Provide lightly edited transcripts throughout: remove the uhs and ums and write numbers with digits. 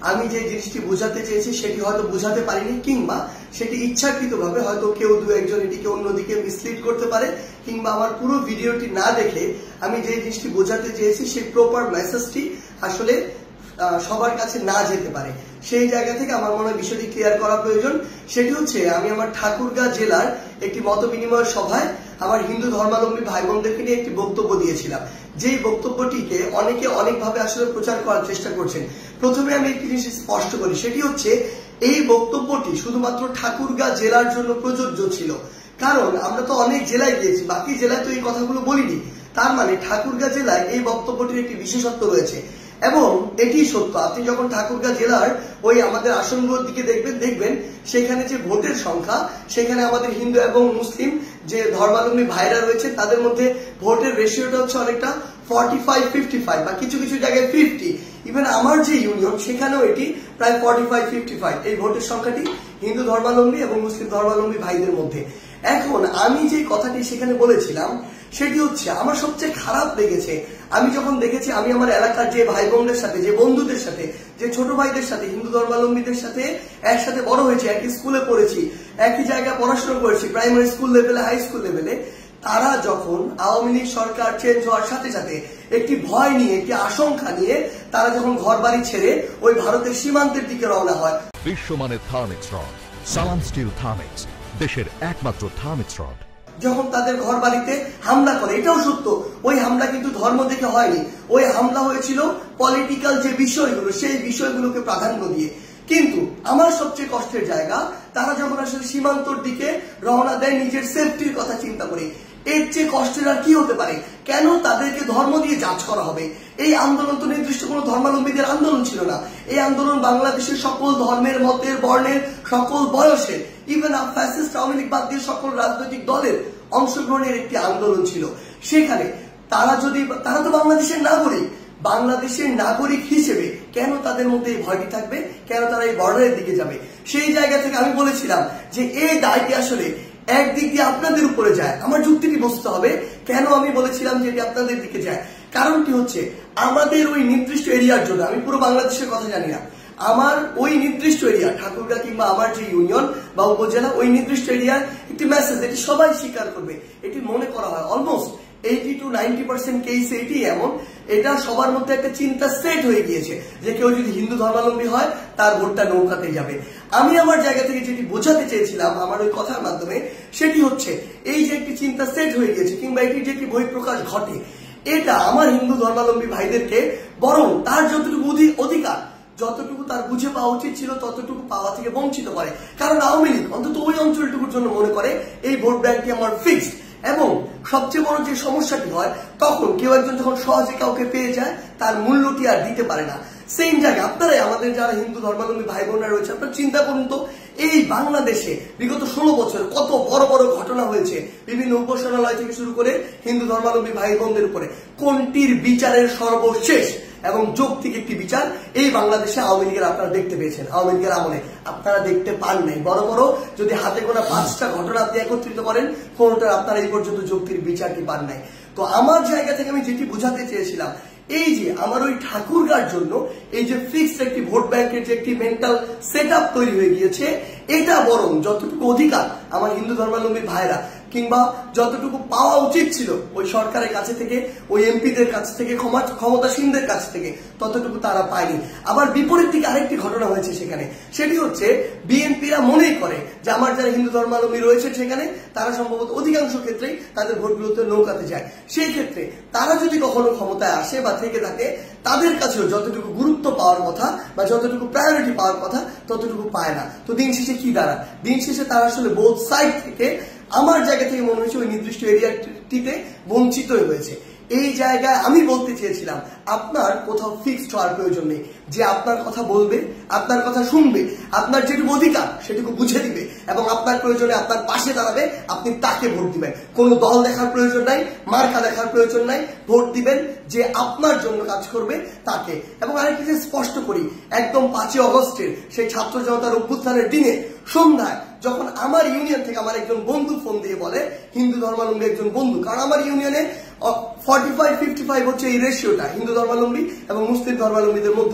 আমি যে জিনিসটি বোঝাতে চেয়েছি সেটি হয়তো বোঝাতে পারিনি, কিংবা সেটি ইচ্ছাকৃতভাবে হয়তো কেউ দু একজন এটিকে অন্যদিকে মিসলিড করতে পারে, কিংবা আমার পুরো ভিডিওটি না দেখে আমি যে জিনিসটি বোঝাতে চেয়েছি সেই প্রপার মেসেজটি আসলে সবার কাছে না যেতে পারে। সেই জায়গা থেকে আমার মনে হয় বিষয়টি ক্লিয়ার করা প্রয়োজন। সেটি হচ্ছে, আমি আমার ঠাকুরগাঁ জেলার একটি মত বিনিময় সভায় আমার হিন্দু ধর্মাবলম্বী ভাই বোনদেরকে নিয়ে একটি বক্তব্য দিয়েছিলাম, যেই বক্তব্যটিকে অনেকে অনেকভাবে আসলে প্রচার করার চেষ্টা করছেন। প্রথমে আমি একটি জিনিস স্পষ্ট করি, সেটি হচ্ছে এই বক্তব্যটি শুধুমাত্র ঠাকুরগাঁ জেলার জন্য প্রযোজ্য ছিল, কারণ আমরা তো অনেক জেলায় গিয়েছি, বাকি জেলায় তো এই কথাগুলো বলিনি। তার মানে ঠাকুরগাঁ জেলায় এই বক্তব্যটির একটি বিশেষত্ব রয়েছে, এবং এটি সত্য। আপনি যখন ঠাকুরগাঁ জেলার ওই আমাদের আসনগুলোর দিকে দেখবেন সেখানে যে ভোটের সংখ্যা, সেখানে আমাদের হিন্দু এবং মুসলিম যে ধর্মাবলম্বী ভাইরা রয়েছে তাদের মধ্যে ভোটের রেশিওটা হচ্ছে অনেকটা 45-55 বা কিছু কিছু জায়গায় 50। ইভেন আমার যে ইউনিয়ন সেখানেও এটি প্রায় 45-55 এই ভোটের সংখ্যাটি হিন্দু ধর্মাবলম্বী এবং মুসলিম ধর্মাবলম্বী ভাইদের মধ্যে। এখন আমি যে কথাটি সেখানে বলেছিলাম সেটি হচ্ছে, আমার সবচেয়ে খারাপ লেগেছে আমি যখন দেখেছি আমি আমার এলাকার যে ভাই বোনদের সাথে, যে বন্ধুদের সাথে, যে ছোট ভাইদের সাথে, হিন্দু ধর্মাবলম্বীদের সাথে একসাথে বড় হয়েছি, একই স্কুলে পড়েছি, একই জায়গায় পড়াশোনা করেছি, প্রাইমারি স্কুল লেভেলে, হাই স্কুল লেভেলে, তারা যখন আওয়ামী লীগ সরকার চেঞ্জ হওয়ার সাথে সাথে একটি ভয় নিয়ে, একটি আশঙ্কা নিয়ে তারা যখন ঘর বাড়ি ছেড়ে ওই ভারতের সীমান্তের দিকে রওনা হয়। বিশ্বমানের Thermex rod, Salam steel Thermex, দেশের একমাত্র থার্মিক্স রড। যখন তাদের ঘর বাড়িতে হামলা করে, এটাও সত্য, ওই হামলা কিন্তু ধর্ম দেখে হয়নি, ওই হামলা হয়েছিল পলিটিক্যাল যে বিষয়গুলো সেই বিষয়গুলোকে প্রাধান্য দিয়ে। কিন্তু আমার সবচেয়ে কষ্টের জায়গা, তারা যখন আসলে সীমান্তর দিকে রওনা দেয় নিজের সেফটির কথা চিন্তা করে। এর চেয়ে কষ্টের আর কি হতে পারে? কেন তাদেরকে ধর্ম দিয়ে জাজ করা হবে? এই আন্দোলন তো নির্দিষ্ট কোনো ধর্মাবলম্বীদের আন্দোলন ছিল না। এই আন্দোলন বাংলাদেশের সকল ধর্মের, মতের, বর্ণের, সকল বয়সের, ইভেন ফ্যাসিস্ট আওয়ামী লীগ বাদ দিয়ে সকল রাজনৈতিক দলের অংশগ্রহণের একটি আন্দোলন ছিল। সেখানে তারা তো বাংলাদেশের নাগরিক, বাংলাদেশের নাগরিক হিসেবে কেন তাদের মধ্যে এই ভয়টি থাকবে? কেন তারা এই বর্ডারের দিকে যাবে? সেই জায়গা থেকে আমি বলেছিলাম যে এই দায়টি আসলে একদিক দিয়ে আপনাদের উপরে যায়। আমার যুক্তিটি বুঝতে হবে কেন আমি বলেছিলাম যে এটি আপনাদের দিকে যায়। কারণটি হচ্ছে, আমাদের ওই নির্দিষ্ট এরিয়ার জন্য, আমি পুরো বাংলাদেশের কথা জানি না, আমার ওই নির্দিষ্ট এরিয়া ঠাকুরগাঁ কিংবা আমার যে ইউনিয়ন বা উপজেলা, ওই নির্দিষ্ট এরিয়ার একটি মেসেজ, এটি সবাই স্বীকার করবে, এটি মনে করা হয় অলমোস্ট 80-90% কেসে এটি এমন, এটা সবার মধ্যে একটা চিন্তা সেট হয়ে গিয়েছে যে কেউ যদি হিন্দু ধর্মাবলম্বী হয় তার ভোটটা নৌকাতে যাবে। আমি আমার জায়গা থেকে যেটি বোঝাতে চেয়েছিলাম আমার ওই কথার মাধ্যমে, সেটি হচ্ছে এই যে একটি চিন্তা সেট হয়ে গিয়েছে কিংবা এটি যে একটি বহিঃপ্রকাশ ঘটে, এটা আমার হিন্দু ধর্মাবলম্বী ভাইদেরকে বরং তার যতটুকু অধিকার, যতটুকু তার বুঝে পাওয়া উচিত ছিল ততটুকু পাওয়া থেকে বঞ্চিত করে। কারণ আওয়ামী লীগ অন্তত ওই অঞ্চলটুকুর জন্য মনে করে এই ভোট ব্যাংকটি আমার ফিক্সড। এবং সবচেয়ে বড় যে সমস্যাটি হয়, তখন কেউ একজন যখন সহজে কাউকে পেয়ে যায় তার মূল্যটি আর দিতে পারে না। সেম জায়গায় আপনারাই, আমাদের যারা হিন্দু ধর্মাবলম্বী ভাই বোনরা রয়েছে, আপনারা চিন্তা করুন তো, এই বাংলাদেশে বিগত 16 বছর কত বড় বড় ঘটনা হয়েছে, বিভিন্ন উপাসনালয় থেকে শুরু করে হিন্দু ধর্মাবলম্বী ভাই বোনদের উপরে, কোনটির বিচারের সর্বশেষ এবং যৌক্তিক একটি বিচার এই বাংলাদেশে আওয়ামী লীগের আপনারা দেখতে পেয়েছেন? আওয়ামী লীগের আমলে আপনারা দেখতে পান নাই। বড় বড় যদি হাতে গোনা 5টা ঘটনা আপনি একত্রিত করেন, কোনটার আপনারা এই পর্যন্ত যৌক্তিক বিচারটি পান নাই। তো আমার জায়গা থেকে আমি যেটি বোঝাতে চেয়েছিলাম, এই যে আমার ওই ঠাকুরগাঁর জন্য এই যে ফিক্সড একটি ভোট ব্যাংকের যে একটি মেন্টাল সেট আপ তৈরি হয়ে গিয়েছে, এটা বরং যতটুকু অধিকার আমার হিন্দু ধর্মাবলম্বী ভাইরা কিংবা যতটুকু পাওয়া উচিত ছিল ওই সরকারের কাছে থেকে, ওই এমপিদের কাছ থেকে, ক্ষমতাসীনদের কাছ থেকে, ততটুকু তারা পায়নি। আবার বিপরীত দিকে আরেকটি ঘটনা হয়েছে সেখানে, সেটি হচ্ছে বিএনপিরা মনেই করে যে আমার যারা হিন্দু ধর্মাবলম্বী রয়েছে সেখানে তারা সম্ভবত অধিকাংশ ক্ষেত্রেই তাদের ভোটগুলোতে নৌকাতে যায়। সেই ক্ষেত্রে তারা যদি কখনো ক্ষমতায় আসে বা থেকে থাকে, তাদের কাছেও যতটুকু গুরুত্ব পাওয়ার কথা বা যতটুকু প্রায়োরিটি পাওয়ার কথা ততটুকু পায় না। তো দিন শেষে কি দাঁড়ায়? দিন শেষে তারা আসলে বোথ সাইড থেকে, আমার জায়গা থেকে মনে হয়েছে ওই নির্দিষ্ট এরিয়াটিতে বঞ্চিত হয়েছে। এই জায়গায় আমি বলতে চেয়েছিলাম, আপনার কোথাও ফিক্সড হওয়ার প্রয়োজন নেই। যে আপনার কথা বলবে, আপনার কথা শুনবে, আপনার যেটুকু অধিকার সেটুকু বুঝে দিবে এবং আপনার প্রয়োজনে আপনার পাশে দাঁড়াবে, আপনি তাকে ভোট দিবেন। কোনো দল দেখার প্রয়োজন নাই, মার্কা দেখার প্রয়োজন নাই, ভোট দিবেন যে আপনার জন্য কাজ করবে তাকে। এবং আরেকটি যে স্পষ্ট করি, একদম 5 অগস্টের সেই ছাত্র জনতার অভ্যুত্থানের দিনে সন্ধ্যায় যখন আমার ইউনিয়ন থেকে আমার একজন বন্ধু ফোন দিয়ে বলে, হিন্দু ধর্মাবলম্বী একজন বন্ধু, কারণ আমার ইউনিয়নে 45-55 হচ্ছে এই রেশিওটা হিন্দু ধর্মাবলম্বী এবং মুসলিম ধর্মাবলম্বীদের মধ্যে,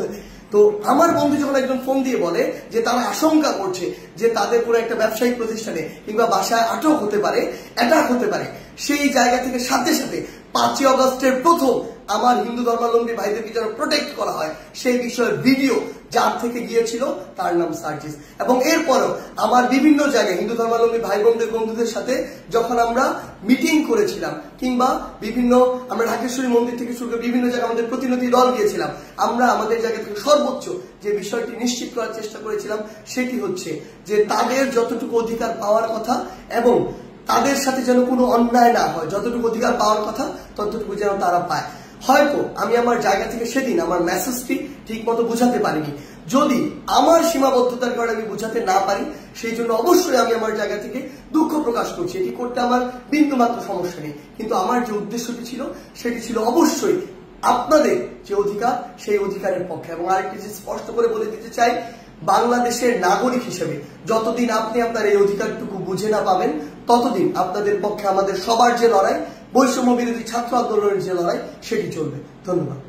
তো আমার বন্ধু যখন একজন ফোন দিয়ে বলে যে তারা আশঙ্কা করছে যে তাদের কোনো একটা ব্যবসায়িক প্রতিষ্ঠানে কিংবা বাসায় আটক হতে পারে, অ্যাটাক হতে পারে, সেই জায়গা থেকে সাথে সাথে 5ই অগস্টের প্রথম আমার হিন্দু ধর্মাবলম্বী ভাইদেরকে যেন প্রোটেক্ট করা হয় সেই বিষয়ে ভিডিও যার থেকে গিয়েছিল তার নাম সার্জিস। এবং এরপরও আমার বিভিন্ন জায়গায় হিন্দু ধর্মাবলম্বী ভাই বোনদের বন্ধুদের সাথে যখন আমরা মিটিং করেছিলাম কিংবা বিভিন্ন আমরা ঢাকেশ্বরী মন্দির থেকে শুরু করে বিভিন্ন জায়গায় আমাদের প্রতিনিধি দল গিয়েছিলাম, আমরা আমাদের জায়গা থেকে সর্বোচ্চ যে বিষয়টি নিশ্চিত করার চেষ্টা করেছিলাম সেটি হচ্ছে যে তাদের যতটুকু অধিকার পাওয়ার কথা এবং তাদের সাথে যেন কোনো অন্যায় না হয়, যতটুকু অধিকার পাওয়ার কথা ততটুকু যেন তারা পায়। হয়তো আমি আমার জায়গা থেকে সেদিন আমার মেসেজটি ঠিক মতো বুঝাতে পারিনি, যদি আমার সীমাবদ্ধতার কারণে আমি বুঝাতে না পারি সেই জন্য অবশ্যই আমি আমার জায়গা থেকে দুঃখ প্রকাশ করছি, এটি করতে আমার বিন্দু মাত্র সমস্যা নেই। কিন্তু আমার যে উদ্দেশ্যটি ছিল সেটি ছিল অবশ্যই আপনাদের যে অধিকার সেই অধিকারের পক্ষে। এবং আরেকটি জিনিস স্পষ্ট করে বলে দিতে চাই, বাংলাদেশের নাগরিক হিসেবে যতদিন আপনি আপনার এই অধিকারটুকু বুঝে না পাবেন ততদিন আপনাদের পক্ষে আমাদের সবার যে লড়াই, বৈষম্য বিরোধী ছাত্র আন্দোলনের যে লড়াই সেটি চলবে। ধন্যবাদ।